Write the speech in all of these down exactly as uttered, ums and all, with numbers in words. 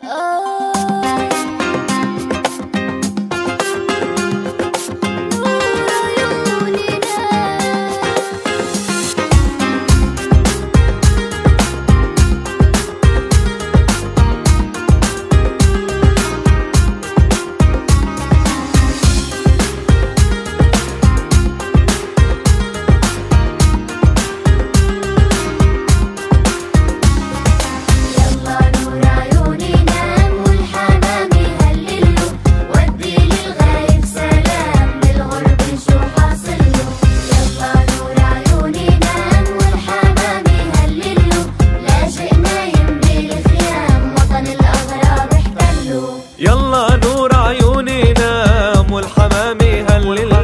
يلا نور عيوني نام والحمام يهللوا.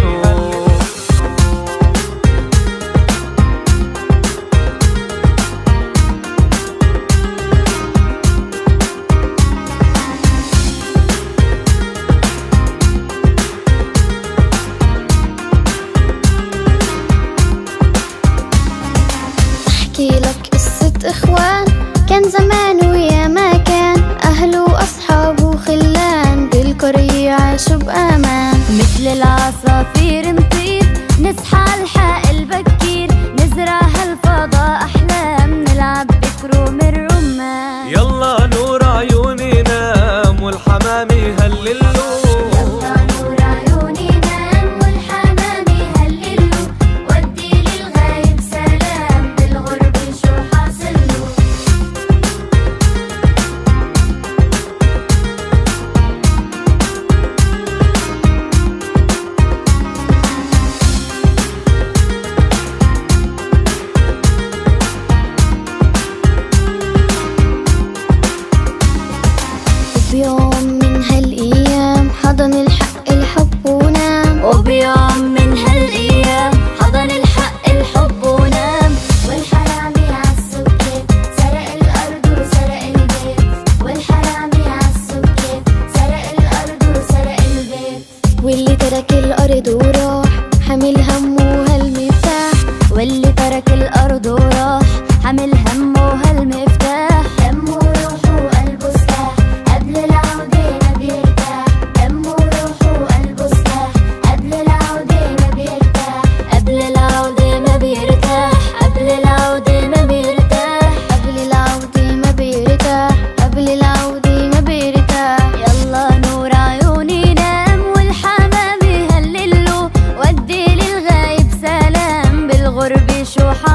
احكي لك قصة اخوان كان زمان ويا ما كان، اهله واصحابه وخلان بالقرية عاشوا بأمان. مثل العصافير نطير نصحى الحقل بكير، نزرع هالفضاء أحلام نلعب بكروم الرمان. يلا نور عيوني نام والحمام يهللوا. يلا نور عيوني نام والحمام يهللوا، ودي للغايب سلام بالغرب شو حاصله. بيوم من هالأيام حضن الحق الحب ونام، وبيوم من هالأيام حضن الحق الحب ونام. والحرامي عالسكيت سرق الأرض وسرق البيت، والحرامي عالسكيت سرق الأرض وسرق البيت. واللي ترك الأرض وراح حمل همه هالمفتاح، واللي ترك الأرض وراح حمل همه هالمفتاح. دمه وروحه وقلبه سلاح قبل العودة ما بيرتاح، دمه وروحه وقلبه سلاح قبل العودة ما بيرتاح، قبل العودة ما بيرتاح، قبل العودة ما بيرتاح، قبل العودة ما بيرتاح، قبل العودة ما بيرتاح. يلا نور عيوني نام والحمام يهللوا، ودي للغايب سلام بالغرب شو